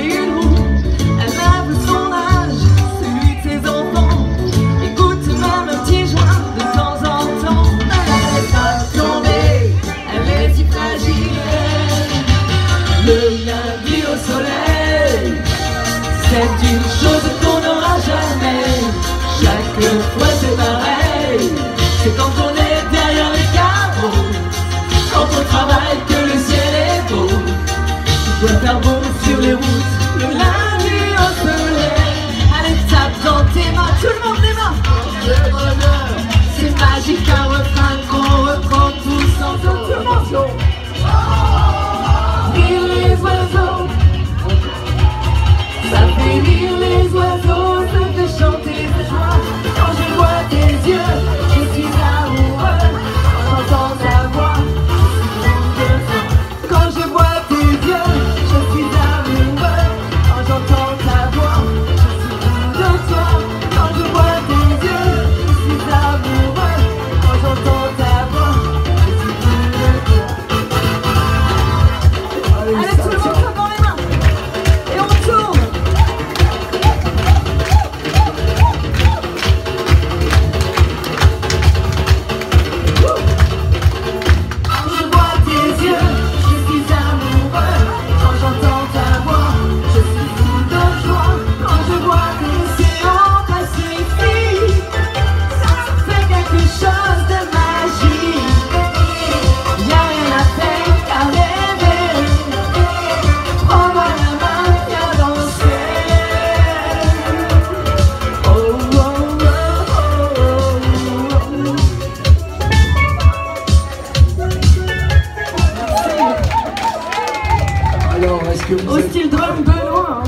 une roue. Elle lave son âge, celui de ses enfants. Écoute même un petit joint de temps en temps. Elle laisse pas tomber, elle est si fragile. Le lundi au soleil, c'est une chose qu'on n'aura jamais. Chaque fois c'est pareil, c'est quand on est derrière les carreaux, quand on travaille que le ciel est beau. Tu dois faire beau sur les routes, le lundi au soleil. Allez, tape dans tes mains, tout le monde les mains. C'est magique, un refrain qu'on reprend tous ensemble. Tout le monde. Rire les oiseaux, ça fait rire les oiseaux, ça fait chanter de joie. Quand je vois tes yeux, je suis amoureux. Quand j'entends ta voix, je suis fou de toi. Quand je vois tes yeux, je suis amoureux. Quand j'entends ta voix, je suis fou de toi. Quand je vois tes yeux, je suis amoureux. Quand j'entends ta voix, je suis fou de toi. Allez, tout le monde tape dans les mains et on tourne. Quand je vois tes yeux, je suis amoureux. Quand j'entends ta voix, je suis fou de joie. Quand je vois l'océan Pacifique, ça fait quelque chose de magique. Y'a rien à faire qu'à rêver. Prends-moi la main, viens danser. Oh, oh, oh, oh, oh. Alors, est-ce que vous Au êtes... style drum Benoît.